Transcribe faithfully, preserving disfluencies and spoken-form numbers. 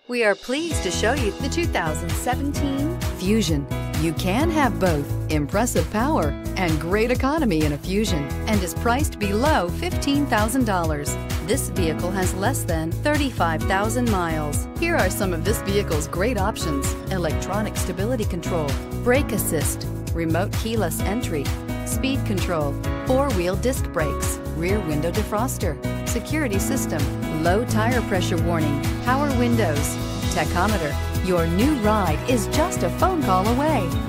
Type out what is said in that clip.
We are pleased to show you the two thousand seventeen Fusion. You can have both impressive power and great economy in a Fusion and is priced below fifteen thousand dollars. This vehicle has less than thirty-five thousand miles. Here are some of this vehicle's great options: electronic stability control, brake assist, remote keyless entry, speed control, four-wheel disc brakes, rear window defroster, security system, low tire pressure warning, power windows, tachometer. Your new ride is just a phone call away.